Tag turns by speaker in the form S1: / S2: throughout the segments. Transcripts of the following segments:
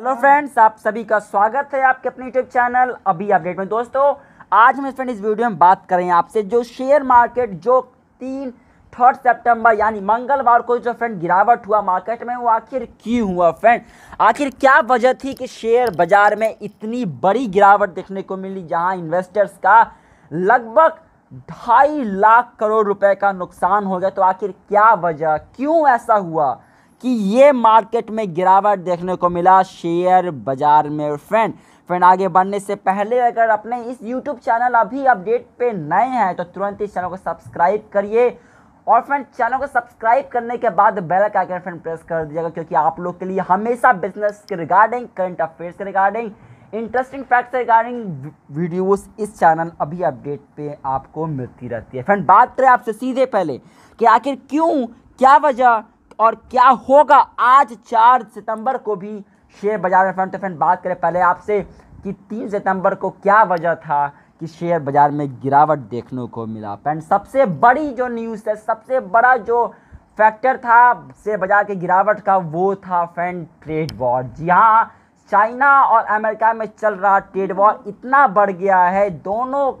S1: Hello friends, आप सभी का स्वागत है आपके अपने यूट्यूब चैनल अभी अपडेट में। दोस्तों आज हम फ्रेंड इस वीडियो में बात करें आपसे जो शेयर मार्केट जो 3 सितंबर यानी मंगलवार को जो फ्रेंड गिरावट हुआ मार्केट में, वो आखिर क्यों हुआ फ्रेंड। आखिर क्या वजह थी कि शेयर बाजार में इतनी बड़ी गिरावट देखने को मिली, जहां इन्वेस्टर्स का लगभग 2.5 लाख करोड़ रुपए का नुकसान हो गया। तो आखिर क्या वजह, क्यों ऐसा हुआ कि ये मार्केट में गिरावट देखने को मिला शेयर बाजार में। फ्रेंड आगे बढ़ने से पहले अगर अपने इस YouTube चैनल अभी अपडेट पे नए हैं तो तुरंत इस चैनल को सब्सक्राइब करिए। और फ्रेंड चैनल को सब्सक्राइब करने के बाद बेल का आइकन फ्रेंड प्रेस कर दीजिएगा, क्योंकि आप लोग के लिए हमेशा बिजनेस के रिगार्डिंग, करंट अफेयर्स के regarding, interesting facts regarding videos इस चैनल अभी अपडेट पे आपको मिलती रहती है। फ्रेंड बात करें आपसे सीधे पहले कि आखिर क्यों, क्या वजह और क्या होगा आज 4 सितंबर को भी शेयर बाजार में। फ्रेंड बात करें पहले आपसे कि 3 सितंबर को क्या वजह था कि शेयर बाजार में गिरावट देखने को मिला। फ्रेंड सबसे बड़ी जो न्यूज़ है, सबसे बड़ा जो फैक्टर था शेयर बाजार के गिरावट का, वो था फ्रेंड ट्रेड वॉर। जी हाँ, चाइना और अमेरिका में चल रहा ट्रेड वॉर इतना बढ़ गया है, दोनों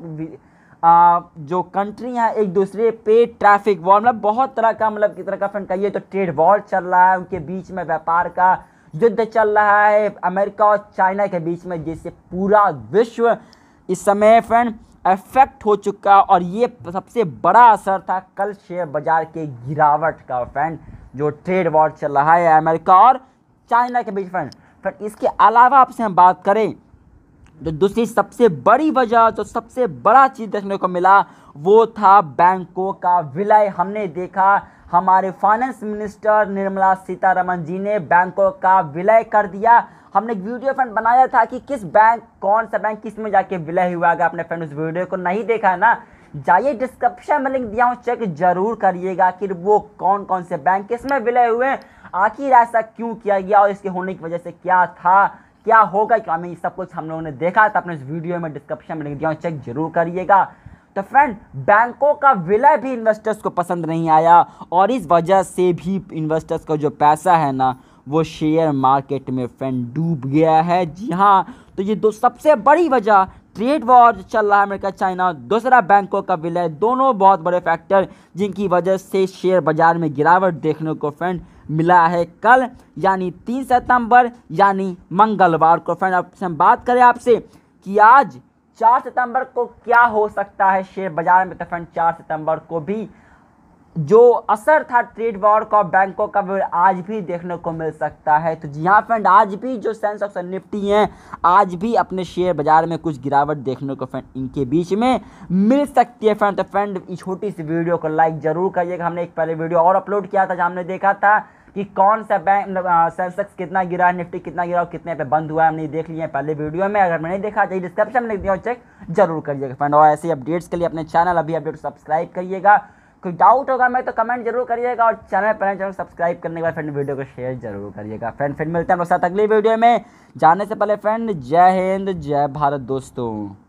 S1: जो कंट्री हैं एक दूसरे पे ट्रैफिक वॉर, मतलब बहुत तरह का, मतलब किस तरह का फ्रेंड कहिए तो ट्रेड वॉर चल रहा है। उनके बीच में व्यापार का युद्ध चल रहा है अमेरिका और चाइना के बीच में, जिससे पूरा विश्व इस समय फ्रेंड अफेक्ट हो चुका। और ये सबसे बड़ा असर था कल शेयर बाजार के गिरावट का फ्रेंड, जो ट्रेड वॉर चल रहा है अमेरिका और चाइना के बीच। फ्रेंड इसके अलावा आपसे हम बात करें तो दूसरी सबसे बड़ी वजह, तो सबसे बड़ा चीज़ देखने को मिला, वो था बैंकों का विलय। हमने देखा हमारे फाइनेंस मिनिस्टर निर्मला सीतारमण जी ने बैंकों का विलय कर दिया। हमने एक वीडियो फ्रेंड बनाया था कि किस बैंक, कौन सा बैंक किस में जाके विलय हुआ। अगर आपने फ्रेंड उस वीडियो को नहीं देखा है ना, जाइए डिस्क्रिप्शन में लिंक दिया हूँ, चेक जरूर करिएगा कि वो कौन कौन से बैंक किस में विलय हुए, आखिर ऐसा क्यों किया गया और इसके होने की वजह से क्या था, क्या होगा, क्या नहीं, सब कुछ हम लोगों ने देखा था अपने इस वीडियो में, डिस्क्रिप्शन में लिंक दिया हूं, चेक जरूर करिएगा। तो फ्रेंड बैंकों का विलय भी इन्वेस्टर्स को पसंद नहीं आया, और इस वजह से भी इन्वेस्टर्स का जो पैसा है ना, वो शेयर मार्केट में फ्रेंड डूब गया है। जी हाँ, तो ये दो सबसे बड़ी वजह, ट्रेड वॉर चल रहा है अमेरिका चाइना, दूसरा बैंकों का विलय, दोनों बहुत बड़े फैक्टर जिनकी वजह से शेयर बाजार में गिरावट देखने को फ्रेंड मिला है कल यानी 3 सितंबर यानी मंगलवार को। फ्रेंड अब हम बात करें आपसे कि आज 4 सितंबर को क्या हो सकता है शेयर बाजार में। तो फ्रेंड 4 सितंबर को भी जो असर था ट्रेड वॉर का, बैंकों का, आज भी देखने को मिल सकता है। तो जी हाँ फ्रेंड, आज भी जो सेंसेक्स और निफ्टी हैं, आज भी अपने शेयर बाजार में कुछ गिरावट देखने को फ्रेंड इनके बीच में मिल सकती है। फ्रेंड तो फ्रेंड इस छोटी सी वीडियो को लाइक जरूर करिएगा। हमने एक पहले वीडियो और अपलोड किया था जहाँ हमने देखा था कि कौन सा बैंक, सेंसेक्स कितना गिरा, निफ्टी कितना गिरा और कितने पे बंद हुआ है, हमने देख लिया है पहले वीडियो में। अगर मैंने देखा चाहिए डिस्क्रिप्शन में लिख दिया, चेक जरूर करिएगा फ्रेंड। और ऐसे अपडेट्स के लिए अपने चैनल अभी अपडेट सब्सक्राइब करिएगा। कोई डाउट होगा मैं तो कमेंट जरूर करिएगा, और चैनल पर चैनल सब्सक्राइब करने के बाद फ्रेंड वीडियो को शेयर जरूर करिएगा। फ्रेंड फिर मिलते हैं साथ अगली वीडियो में। जाने से पहले फ्रेंड जय हिंद, जय भारत दोस्तों।